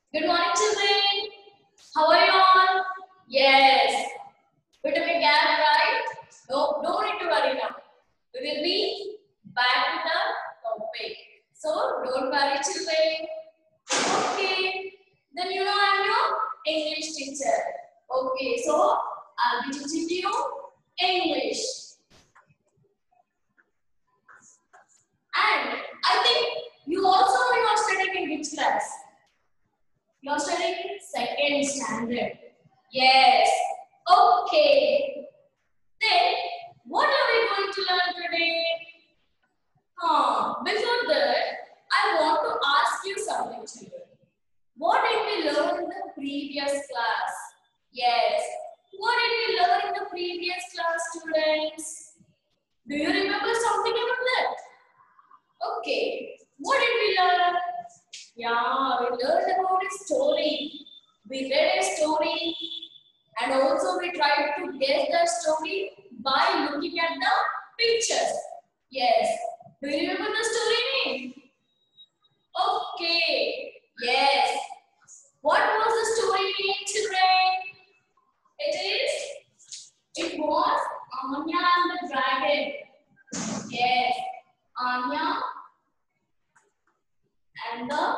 Good morning, children. How are you all? Yes. Bit of a gap, right? No, don't need to worry now. We will be back with the topic. So don't worry, children. Okay. Then you know I'm your English teacher. Okay. So I'll be teaching you English. And I think you also know you are studying in which class? You are studying second standard. Yes. Okay. Then, what are we going to learn today? Before that, I want to ask you something, children. What did we learn in the previous class? Yes. What did we learn in the previous class, students? Do you remember something about that? Okay. What did we learn? Yeah, we learned about a story. We read a story and also we tried to guess the story by looking at the pictures. Yes. Do you remember the story name? Okay. Yes. What was the story name, children? It was Anya and the Dragon. Yes. Anya and the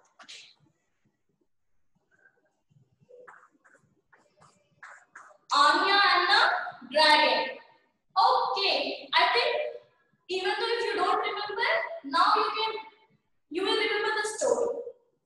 Dragon. Okay, I think even though if you don't remember, now you will remember the story.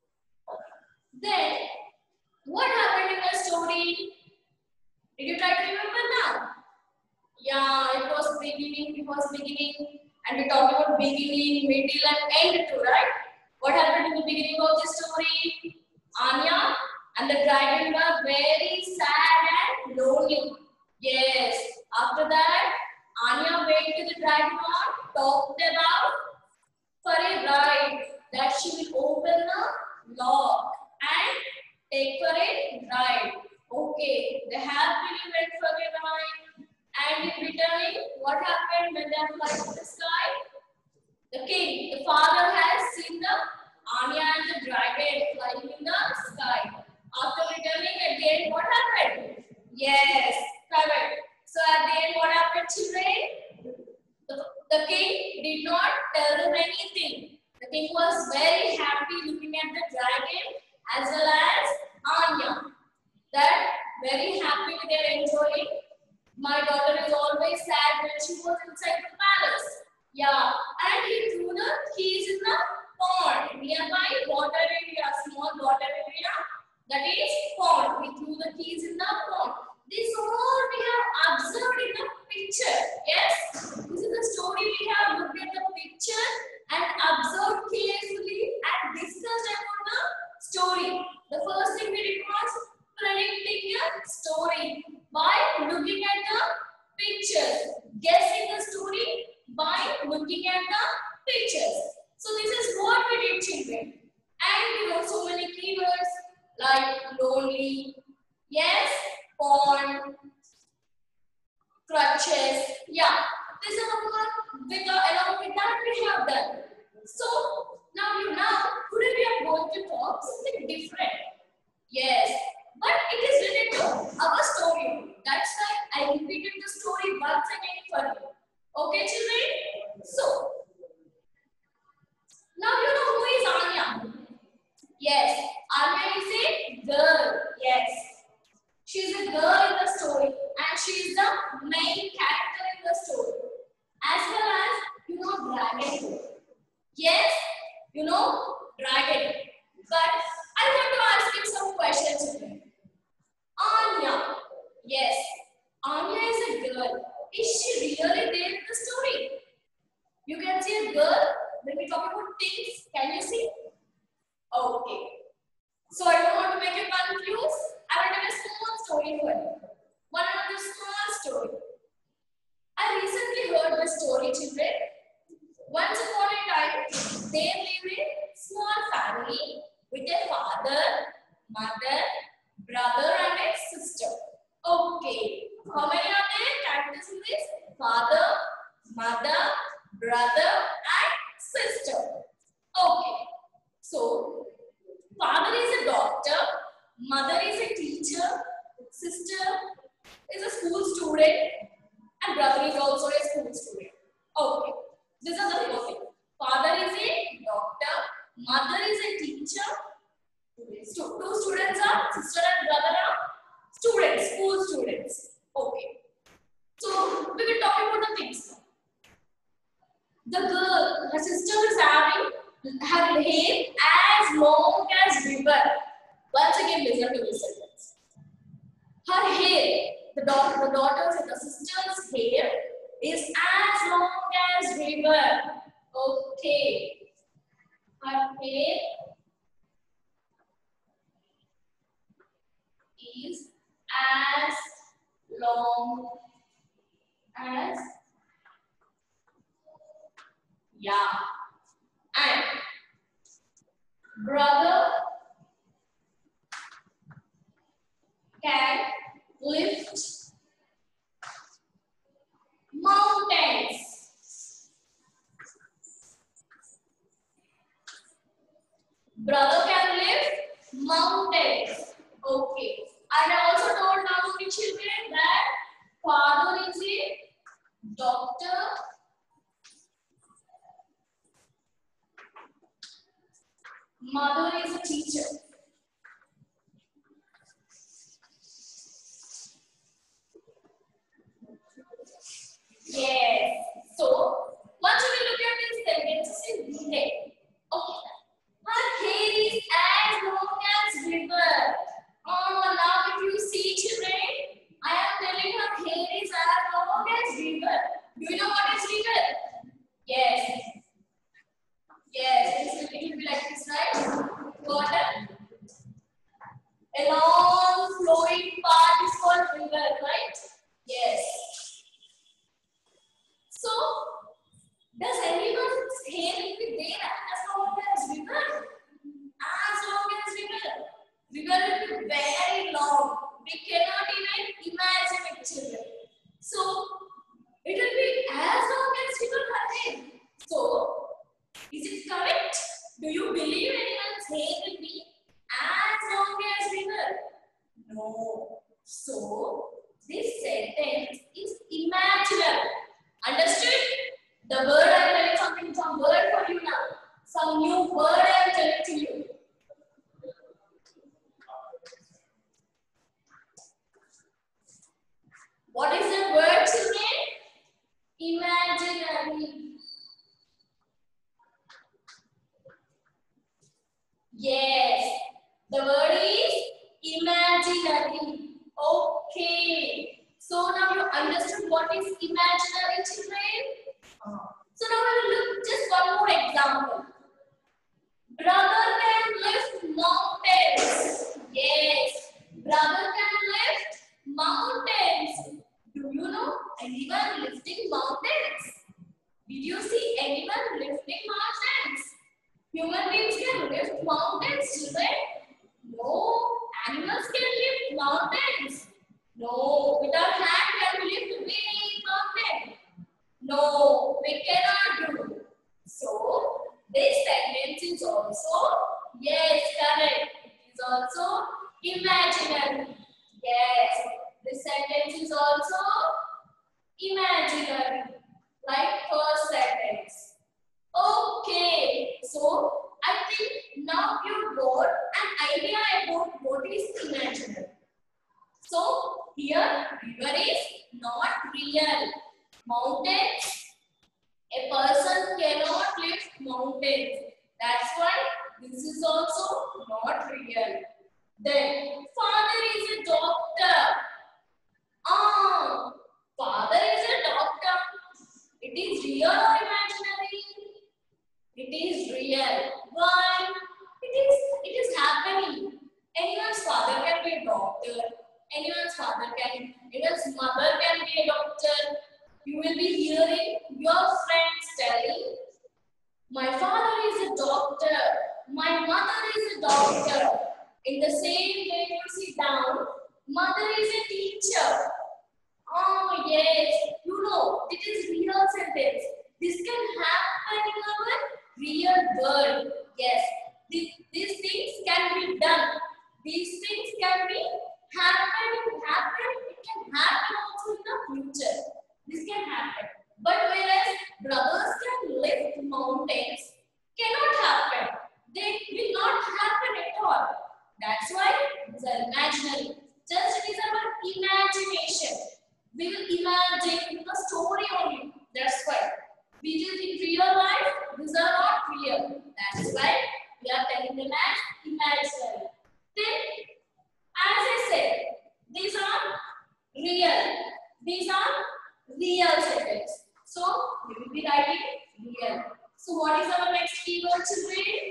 Then, what happened in the story? Did you try to remember now? Yeah, it was beginning, and we talked about beginning, middle, and end too, right? What happened in the beginning of the story? Anya and the dragon were very sad and lonely. Yes. After that, Anya went to the dragon, talked about for a ride that she will open the lock and take for a ride. Okay, they happily went for a ride, and in returning, what happened when they are flying to the sky? The king, the father has seen the Anya and the dragon flying in the sky. After returning at the end, what happened? Yes, correct. So at the end, what happened, children? The king did not tell them anything. The king was very happy looking at the dragon as well as Anya. That very happy with their enjoying. My daughter is always sad when she was inside the palace. Yeah, and he threw the keys in the pond nearby water area, small water area. That is pond. We threw the keys in the pond. This all we have observed in the picture. Yes, this is the story we have looked at the picture and observed carefully and discussed about the story. The first thing we did was predicting a story by looking at the pictures, guessing the story by looking at the pictures. So this is what we did, children. And we know so many keywords like lonely, yes, pond, crutches. Yeah, this is along with that we have done. So now today we are going to talk something different. Yes, but it is related to our story. That's why I repeated the story once again for you. Okay, children? So, now you know who is Anya. Yes, Anya is a girl. Yes, she is a girl in the story and she is the main character in the story. As well as, dragon. Yes, dragon. But I want to ask you some questions today. Anya. Yes, Anya is a girl. Is she really there in the story? You can see a girl when we talk about things. Can you see? Okay. So I don't want to make you confused. I will tell a small story for you. One another small story. I recently heard the story, children. Once upon a time, there lived a small family with a father, mother, brother and a sister. Okay. How many are there characters in this? Father, mother, brother and sister. Okay. Mother is a teacher, sister is a school student, and brother is also a school student. Okay, these are the things. Father is a doctor, mother is a teacher, two students are, sister and brother are students, school students. Okay, so we will talk about the things. The girl, her sister is having her hair as long as river. Once again, listen to this sentence. Her hair, the daughter's and the sister's hair is as long as river. Okay. Her hair is as long as, yeah. And brother can lift mountains. Brother can lift mountains. Okay. And I also told now to the children that father is a doctor, mother is a teacher. Yes. So, once we look at these sentences in detail. Okay. Her hair is as long as river. Oh, now if you see children, I am telling her hair is as long as river. Do you know what is river? Yes. Yes, it will be like this, right? Water. A long flowing path is called river, right? Yes. So, does anyone's hair will be there as long as river? As long as river. River will be very long. We cannot even imagine it, children. So, it will be as long as river hair. So, is it correct? Do you believe anyone's hair will be as long as river? No. So, this sentence is imaginary. Understood? The word I am telling something, some word for you now. Some new word I am telling to you. What is the word, children? Imaginary. Yes, the word is imaginary. Okay. So now you understood what is imaginary, children? So now we will look just one more example. Brother can lift mountains. Yes, brother can lift mountains. Do you know anyone lifting mountains? Did you see anyone lifting mountains? Human beings can lift mountains, children. No, animals can lift mountains. No, with our hand can we lift a big mountain? No, we cannot do. So, this sentence is also, yes, correct. It is also imaginary. Yes, this sentence is also imaginary. Like first sentence. Okay, so I think now you got an idea about what is imaginary. So here river is not real. Mountains, a person cannot lift mountains. That's why this is also not real. Then father is a doctor. Father is a doctor. It is real or imaginary? It is real. Why? It is happening. Anyone's father can be a doctor. Anyone's mother can be a doctor. You will be hearing your friends telling, my father is a doctor. My mother is a doctor. In the same way you sit down, mother is a teacher. Oh yes, you know, it is real sentence. This can happen in our real world. Yes, these things can be done. These things That's why these are imaginary. Just it is our imagination. We will imagine the story only. That's why. We just in real life, these are not real. That's why we are telling them as imaginary. Then, as I said, these are real. These are real sentences. So, we will be writing real. So, what is our next keyword, children?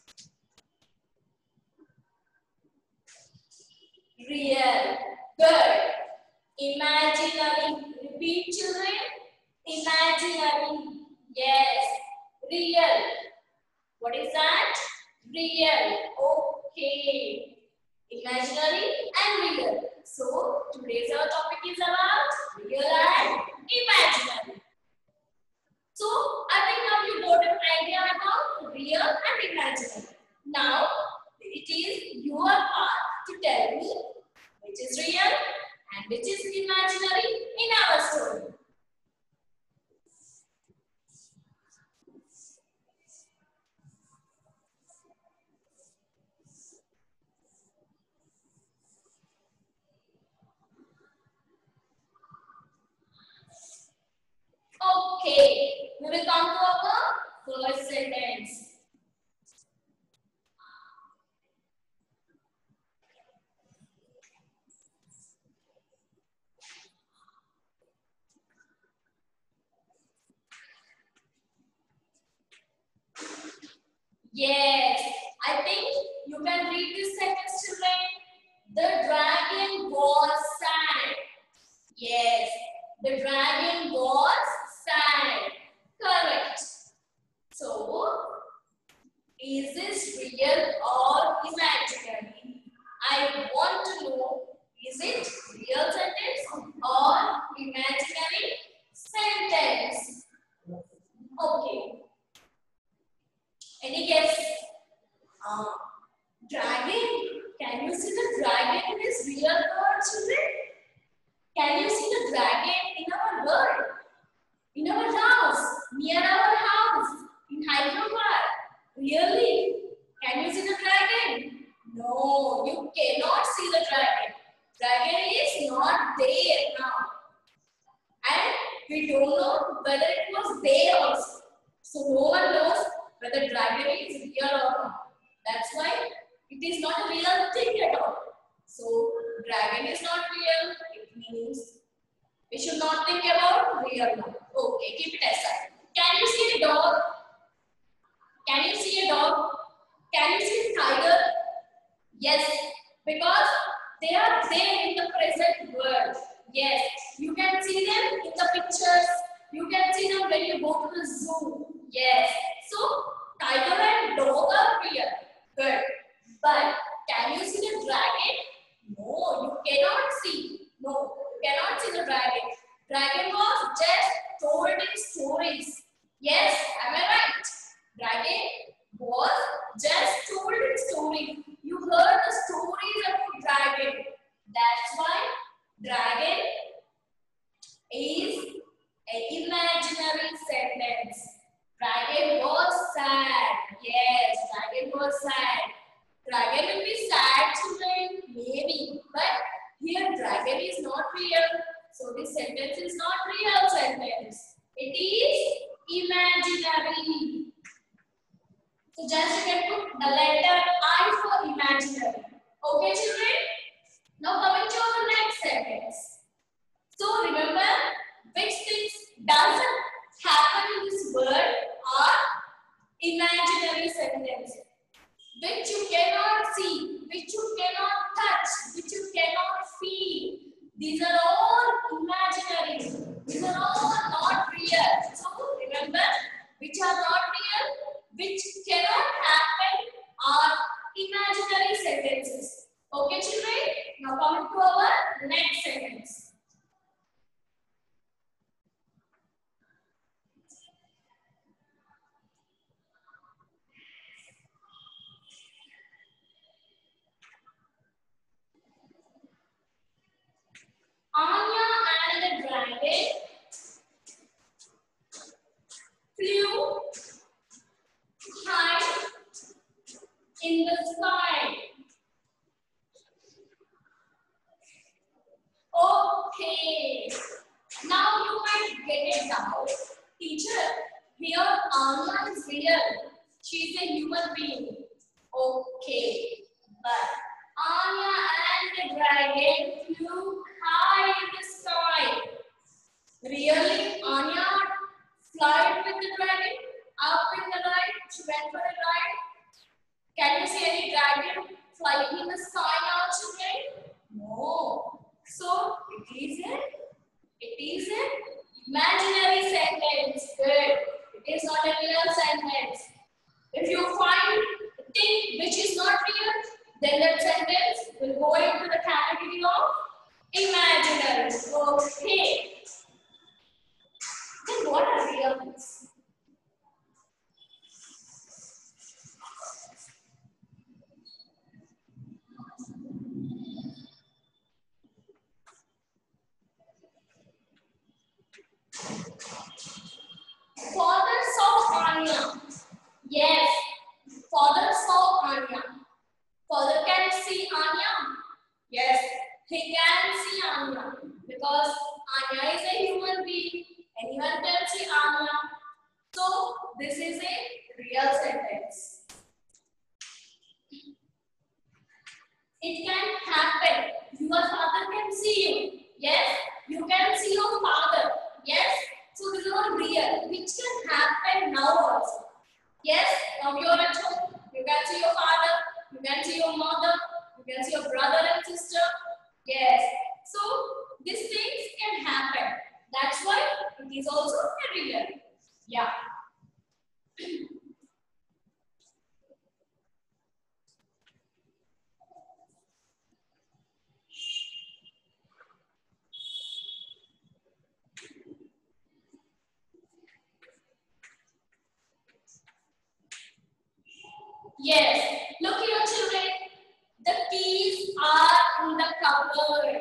Real. Good. Imaginary. Repeat, children. Imaginary. Yes. Real. What is that? Real. Okay. Imaginary and real. So, today's our topic is about real and imaginary. So, I think now you got an idea about real and imaginary. Now, it is your part to tell me which is real and which is imaginary in our story. Okay, we will come to our first sentence. Yes, I think you can read this sentence, children. The dragon was sad. Yes, the dragon was sad. Correct. So, is this real or imaginary? I want to know, is it real sentence or imaginary sentence? Okay. Any guess? Dragon. Can you see the dragon in this real world, children? Can you see the dragon in our world? In our house? Near our house? In Hyderabad? Really? Can you see the dragon? No, you cannot see the dragon. Dragon is not there now. And we don't know whether it was there also. So no one knows whether dragon is real or not. That's why it is not a real thing at all. So dragon is not real. It means we should not think about real now. Okay, keep it aside. Can you see a dog? Can you see a dog? Can you see a tiger? Yes, because they are there in the present world. Yes, you can see them in the pictures. You can see them when you go to the zoo. Yes, so tiger and dog are real. Good. But can you see the dragon? No, you cannot see. No, you cannot see the dragon. Dragon was just told in stories. Yes, am I right? Dragon was just told in stories. You heard the stories about dragon. That's why dragon is an imaginary sentence. Dragon was sad. Yes, dragon was sad. Dragon will be sad, children, maybe. But here dragon is not real. So this sentence is not real sentence. It is imaginary. So just you can put the letter I for imaginary. Okay, children? Now coming to our next sentence. So remember which things doesn't happen in this world are imaginary sentences. Which you cannot see, which you cannot touch, which you cannot feel. These are all imaginary. These are all not real. So remember, which are not real, which cannot happen are imaginary sentences. Okay, children? Now coming to our next sentence. Anya and the dragon flew high in the sky. Okay. Now you might get it out. Teacher, here Anna is real. She's a human being. Okay. But Anya and the dragon flew high in the sky. Really? Anya flied with the dragon? Up in the ride? She went for a ride? Can you see any dragon flying in the sky now, children? No. So, it is an imaginary sentence. Good. It is not a real sentence. If you find a thing which is not real, then that sentence will go into the category of imaginary. Okay. Then what are real things? Father saw Anya. Yes, father saw Anya. Father can see Anya. Yes, he can see Anya because Anya is a human being. Anyone can see Anya. So this is a real sentence. It can happen. Your father can see you. Yes, you can see your father. Yes, so this is all real, which can happen now also. Yes, now you are at home. You can see your father. You can see your mother. You can see your brother and sister. Yes, so these things can happen. That's why it is also a real. Yeah. Yes, look here children, the keys are in the cupboard.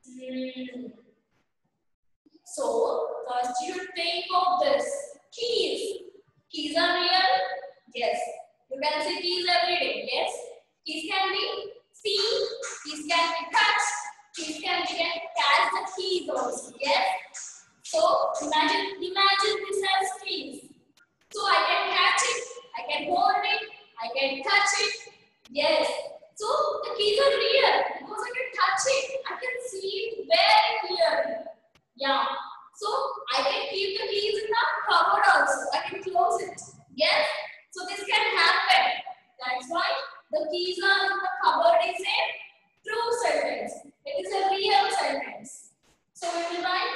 So, first you think of this, keys. Keys are real? Yes. You can see keys every day, yes. Keys can be seen, keys can be touched, keys can catch the keys also, yes. So, imagine this as keys. So, I can catch it, I can hold it, I can touch it. Yes. So the keys are real because I can touch it. I can see it very clearly. Yeah. So I can keep the keys in the cupboard also. I can close it. Yes. So this can happen. That's why the keys are in the cupboard is a true sentence. It is a real sentence. So we will write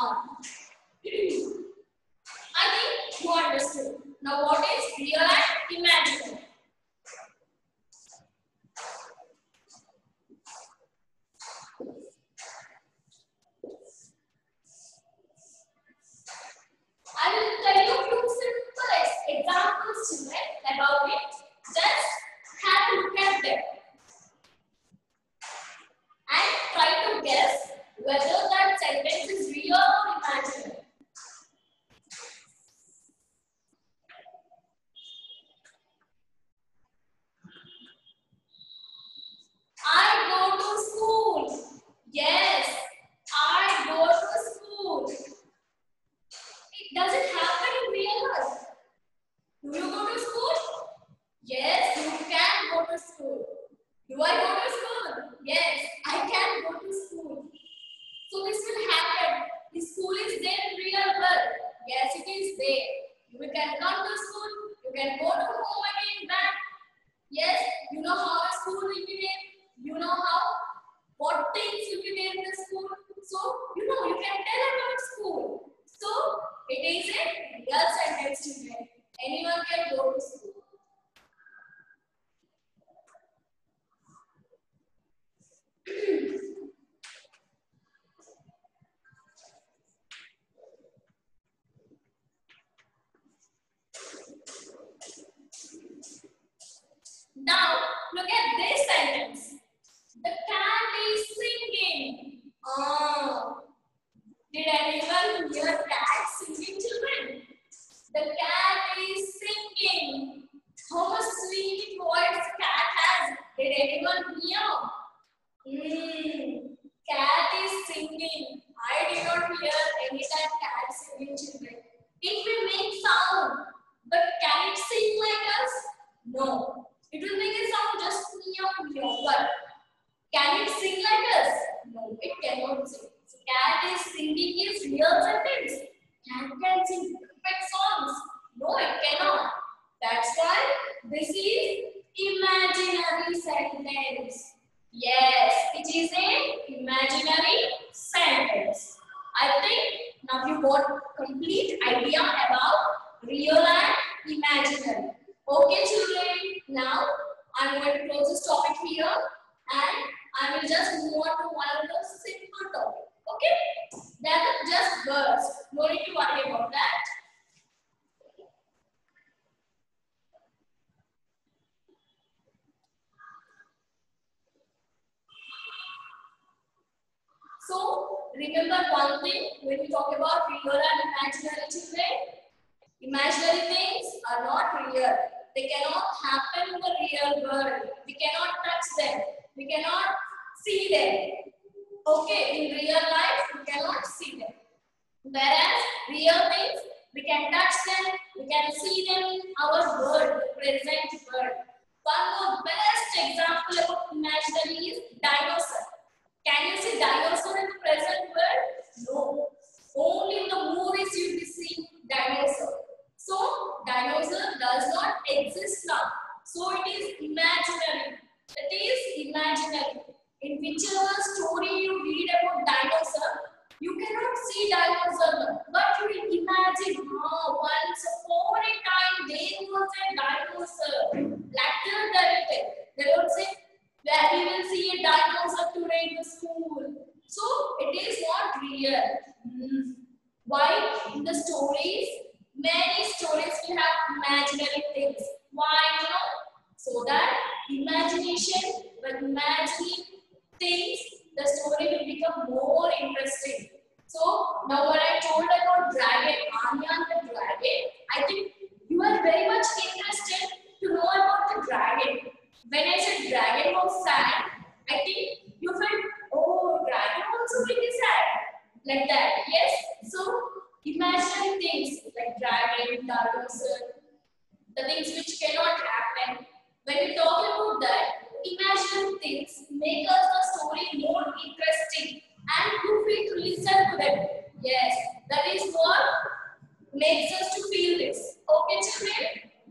I think you understood. Now what is real and imaginary? I will tell you a few simple examples children about it. Just have a look at them and try to guess whether that sentence is real or imaginary. I go to school. Yes, I go to school. Does it happen in real life? Do you go to school? Yes, you can go to school. Do I go to school? Yes, I can go to school. So this will happen. The school is there in real world. Yes, it is there. You can come to school. You can go to home again back. Yes, you know how a school will be there. You know what things will be there in the school. So, you can tell about school. So, it is a real sentence children. Anyone can go to school. Now, look at this sentence. The cat is singing. Oh, did anyone hear cat singing, children? The cat is singing. How much sweet voice cat has? Did anyone hear? Cat is singing. sentence. Yes, it is a imaginary sentence. I think now you got complete idea about real and imaginary. Okay, children. Now I'm going to close this topic here, and I will just move on to one of the simple topic. Okay, that is just words. No need to worry about that. So remember one thing when we talk about real and imaginary, children. Imaginary things are not real. They cannot happen in the real world. We cannot touch them. We cannot see them. Okay, in real life, we cannot see them. Whereas real things, we can touch them, we can see them in our world, the present world. One more best example about imaginary is dinosaur. Can you see dinosaur in the present world? No. Only in the movies you will see dinosaur. So dinosaur does not exist now. So it is imaginary. It is imaginary. In whichever story you read about dinosaur, you cannot see dinosaur, but you will imagine, oh, once upon a time there was a dinosaur. Like they would say, where we will see a dinosaur today in the school. So it is not real. Why? In the stories, many stories will have imaginary things. Why? You know? So that imagination, when imagining things, the story will become more interesting. So now what I told about dragon, Anya and the dragon, I think you are very much interested to know about the dragon. When I said dragon was sad, I think you felt, oh, dragon also will be sad. Like that, yes? So imaginary things like dragon, dinosaur, the things which cannot happen. When we talk about that, imaginary things make us the story more interesting and you feel to listen to them. Yes, that is what makes us to feel this. Okay, children?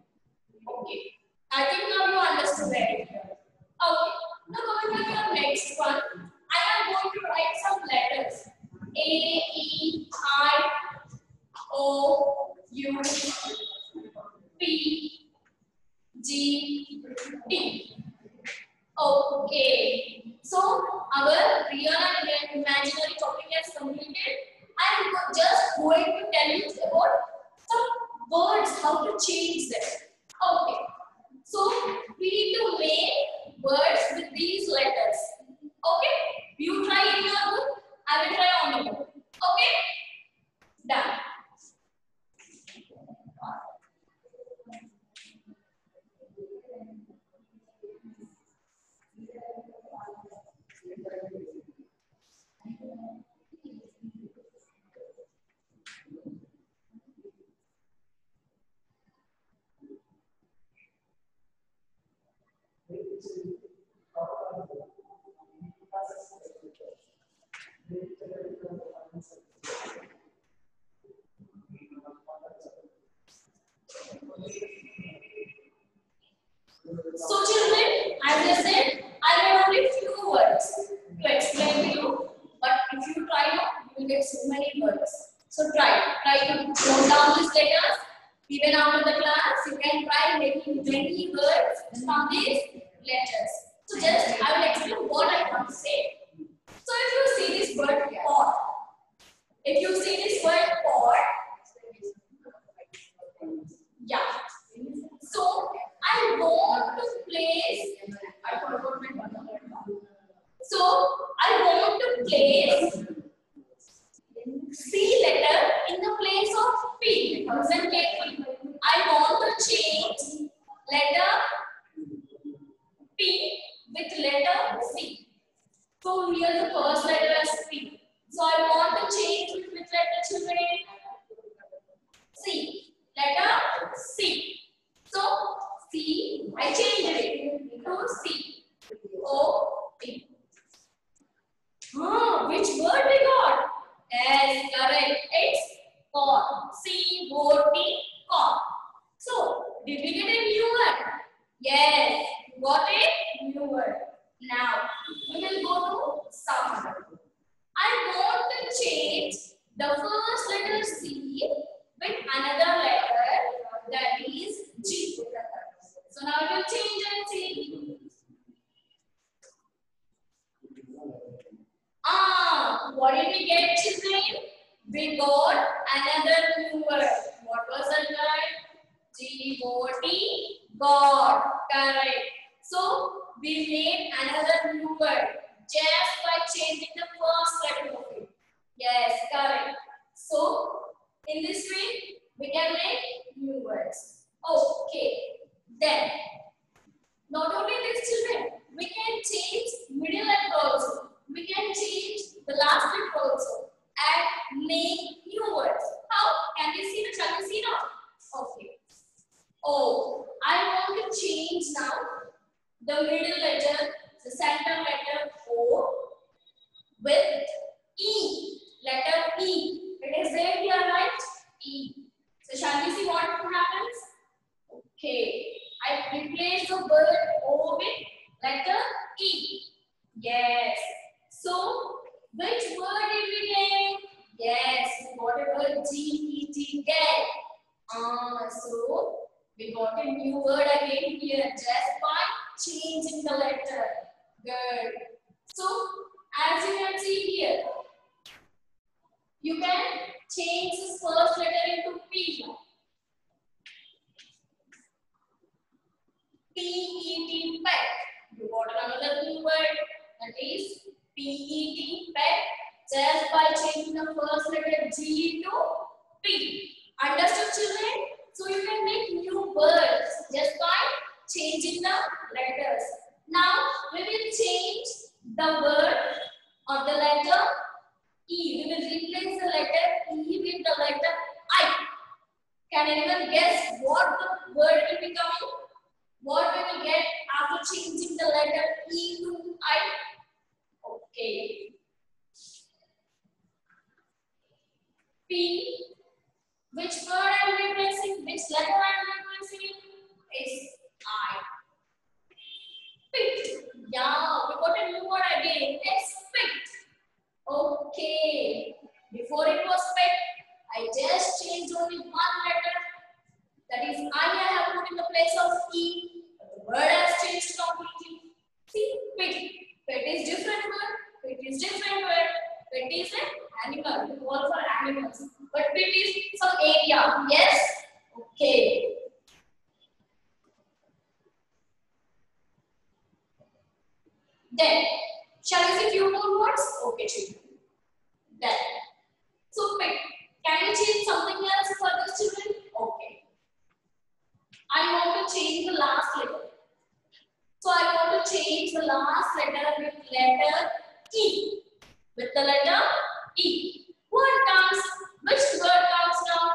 Okay. I think now you understood it. Okay. Now going to the next one. I am going to write some letters. A, E, I, O, U, P, G, T. Okay. So our real and imaginary topic has completed. I am just going to tell you about some words, how to change them. Okay. So we need to make words with these letters. Okay. You try in your book. I will try on the book. Okay. Done. So children, as I said, I made only few words to explain to you. But if you try now, you will get so many words. So try to note down these letters. Even after the class, you can try making many words from these letters. So just I will explain what I want to say. So if you see this word pot, if you see this word pot, yeah. So I want to place. I forgot my button. So I want to place C letter in the place of P. Listen carefully. I want to change letter P with letter C. So here the first letter is P. So I want to change it with letter, children. C. Letter C. So C, I changed it to C. O P. Which word we got? Yes, correct. It's cot. C-O-T, cot. So, did we get a new word? Yes, got a new word. the first letter C with another letter that is G. So now we will change and see. What did we get, children? We got another new word. What was that word? G-O-D, God. Correct. So we made another new word just by changing the first letter of it. Yes, correct. So in this way, we can make new words. Okay. Then, not only this, children, we can change middle letter also. We can change the last letter also and make new words. How? Can we see the? Shall we see now? Okay. Oh, I want to change now the middle letter, the center letter O with E. Letter E. It is there here, right? E. So shall we see what happens? Okay. I replace the word O with letter E. Yes. So, which word did we get? Yes, we got a word G-E-T, get. So, we got a new word again here just by changing the letter. Good. So, as you can see here, you can change this first letter into P. P-E-T, pet. You got another new word that is P-E-T, pet, just by changing the first letter G to P. Understood, children? So you can make new words just by changing the letters. Now we will change the word or the letter E. We will replace the letter E with the letter I. Can anyone guess what the word will be coming? What we will get after changing the letter E to I? Okay. P. Which word I am replacing? Which letter I am replacing? Is I. Pit. Yeah, we got a new word again. It's pit. Okay. Before it was pit, I just changed only one letter. That is I have put in the place of E. But the word has changed completely. See, pit. Pet is different word. Pit is different word. Pet is an animal. We call for animals. But pit is some area. Yes? Okay. Then, shall we see few more words? Okay, children. Then, so pit. Can we change something else for this, children? Okay. I want to change the last letter. So I want to change the last letter with letter E. With the letter E. What comes? Which word comes now?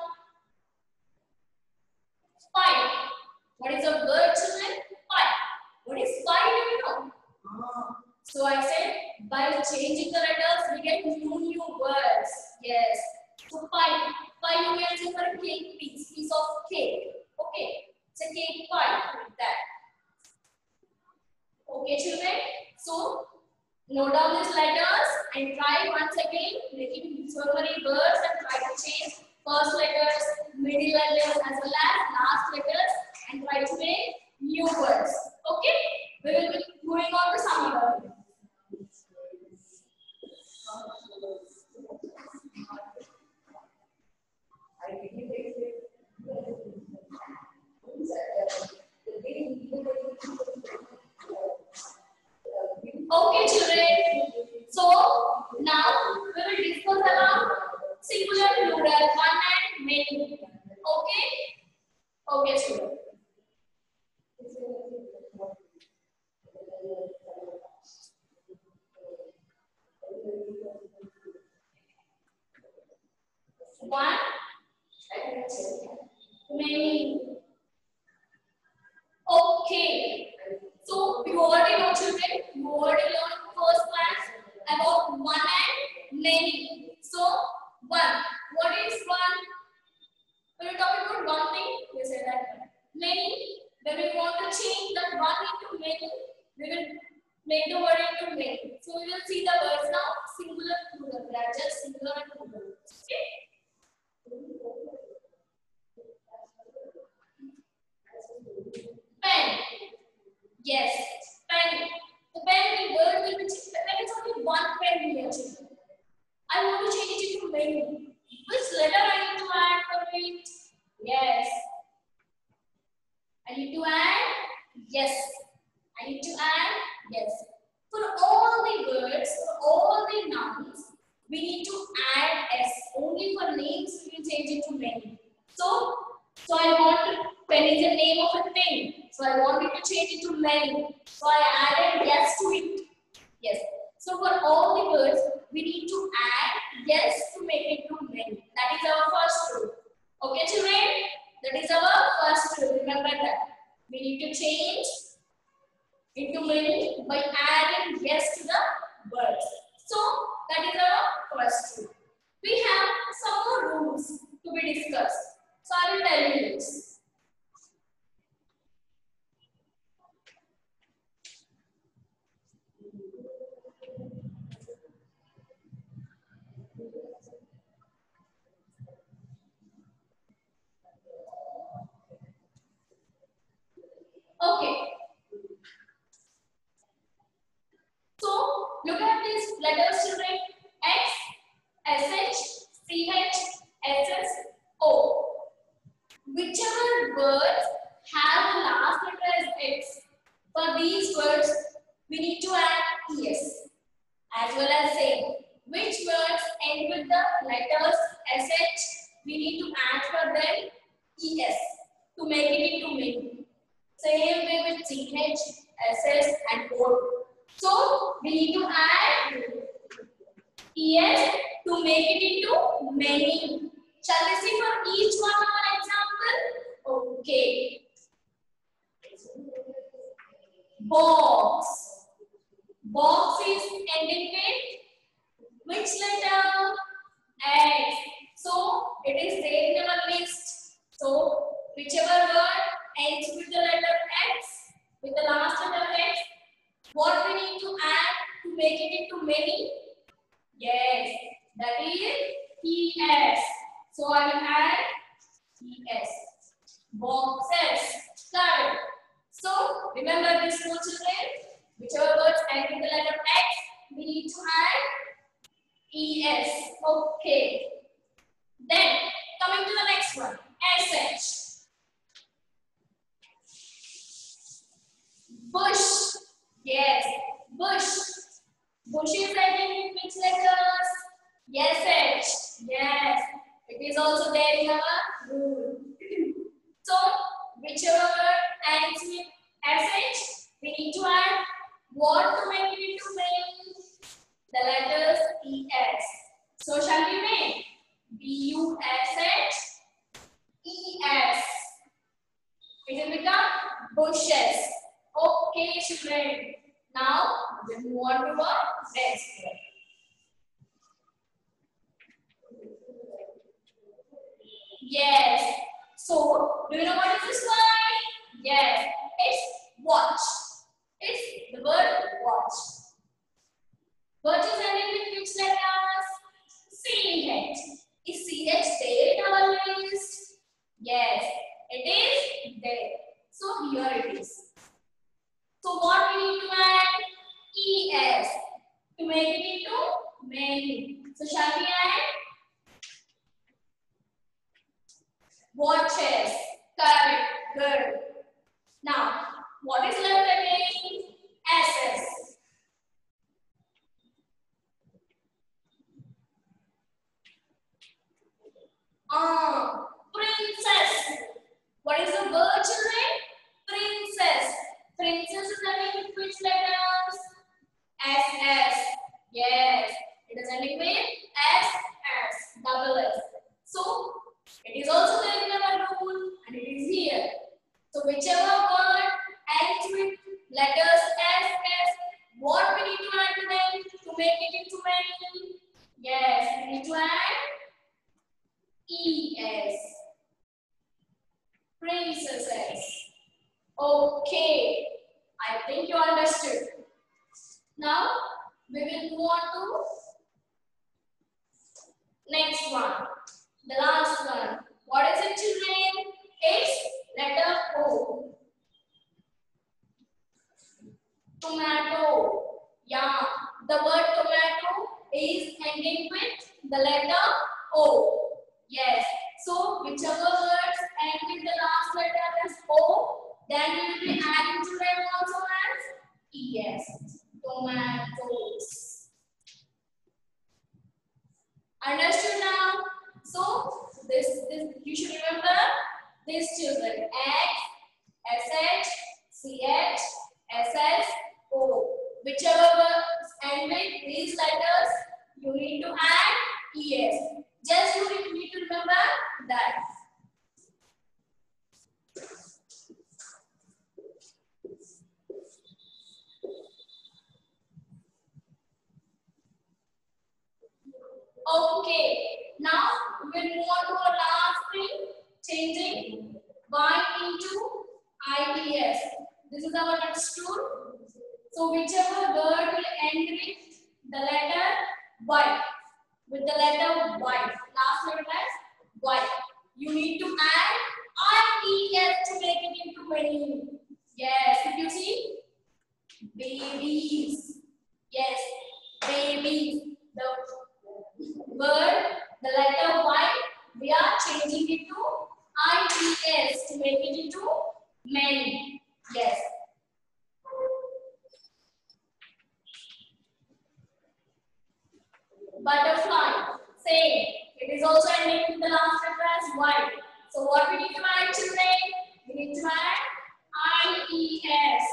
Spy. What is the word, children? Spy. What is spy? Do you know? So I said by changing the letters we get new words. Yes. So pie. Pie you can say for a cake piece of cake. Okay. It's a cake pie like that. Okay, children. So note down these letters and try once again making so many words and try to change first letters, middle letters as well as last letters and try to make new words. Okay? We will be moving on to some other. Okay, children. So now we will discuss about singular, plural, one and many. Okay? Okay, children. One, many. Okay. So you already know, children. You already learned first class about one and many. So one. What is one? When we talk about one thing, we say that many. When we want to change that one into many, we will make the word into many. So we will see the words now. Singular, plural. They are just singular and plural. Okay. Pen. Yes, pen. The pen word will be when it's only one pen here, children. I want to change it into many. Which letter I need to add for it? Yes. I need to add yes. I need to add yes. For all the words, for all the nouns, we need to add s. Only for names we will change it to many. So I want pen is the name of a thing. So I want it to change it to many. So I added yes to it. Yes. So for all the words, we need to add yes to make it to many. That is our first rule. Okay, children? That is our first rule. Remember that. We need to change into many by adding yes to the words. So that is our first rule. We have some more rules to be discussed. So I will tell you this. Okay. So look at these letters, children. X, SH, CH, SS, O. Whichever words have the last letter as X, for these words, we need to add ES. As well as same. Which words end with the letters SH, we need to add for them ES to make it into many. Same way with CH, SS and O. So we need to add ES to make it into many. Shall we see for each one of an example? Okay. Box. Box is ending with which letter? X. So it is there in our list. So whichever word ends with the letter X, with the last letter X, what we need to add to make it into many? Yes, that is ES. So I will add ES. Boxes. Correct. So remember this rule, children. Whichever words end with the letter X, we need to add ES. Okay. Then coming to the next one, SH. Bush. Yes, bush. Bush is ending with which letters? Yes, H. Yes, it is also there in our rule. So, whichever word ends with SH, we need to add what to make it into many? The letters ES. So, shall we make BUSH ES? It will become bushes. Okay, children. Now, we will move on to our next word. Yes. So, do you know what is this word? Yes. It's watch. It's the word watch. Watch is ending with which letters? CH. Is CH there in our list? Yes. It is there. So, here it is. So, what we need to add? ES. To make it into many. So, shall we add? Watches. Correct. Good. Now, what is left again? SS. Princess. What is the word, children? Princess. Princess is ending with which letters? SS. Yes. It is ending with SS. Double S. So, it is also there in our rule and it is here. So whichever word ends with letters SS, what we need to add to them to make it into many? Yes, we need to add ES. Princesses. Okay, I think you understood. Now we will move on to next one. The last one. What is it, children? It's letter O. Tomato. Yeah, the word tomato is ending with the letter O. Yes. So whichever words end with the last letter is O, then we will be adding to them also as ES. Tomatoes. Understood now? So this you should remember these children: X, SH, CH, SS, O. Whichever words end with these letters, you need to add ES. Just you need to remember that. Okay, now we will move on to our last thing, changing Y into IES. This is our next tool. So whichever word will end with the letter Y, last letter as Y, you need to add IES to make it into many. Yes, if you see, babies. Yes, babies. The word, the letter Y, we are changing it to IES to make it into many. Yes. Butterfly, same. It is also ending with the last letter as Y. So what we need to add today? We need to add IES.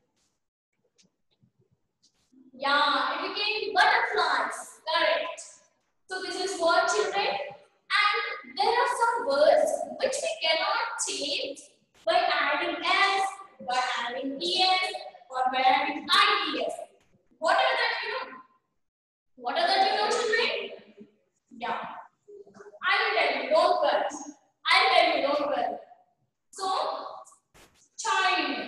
Yeah, it became butterflies. Correct. So this is what, children. And there are some words which we cannot change by adding S, by adding ES, or by adding IES. What are that, you know? What are that, you know, children? Yeah. I will tell you, don't worry. I'll tell you, don't worry. So, child.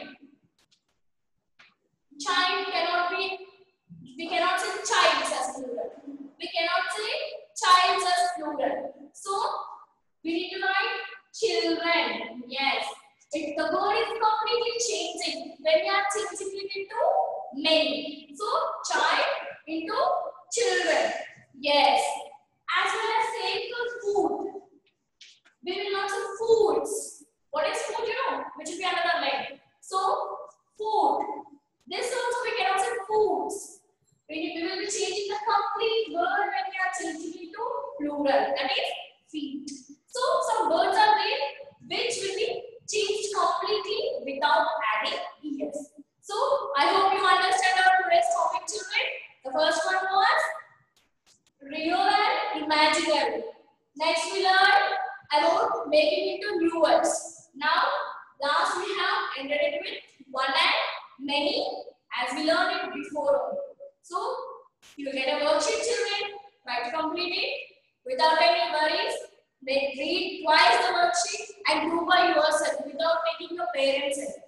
Child cannot be, we cannot say childs as plural. We cannot say childs as plural. So, we need to write children. Yes. If the word is completely changing, when we are changing it into many. So, child into children. Yes. As well as saying for food. We will not say foods. What is food, you know? Which will be another line. So, food. This also we cannot say foods. We will be changing the complete word when we are changing it to plural. That is feet. So, some words are there which will be changed completely without adding ES. So, I hope you understand our today's topic, children. The first one was real and imaginary. Next we learned about making into new words. Now, last we have ended it with one and many as we learned it before. So, you will get a worksheet, children. Try to complete it without any worries. Read twice the worksheet and do by yourself without taking your parents' help.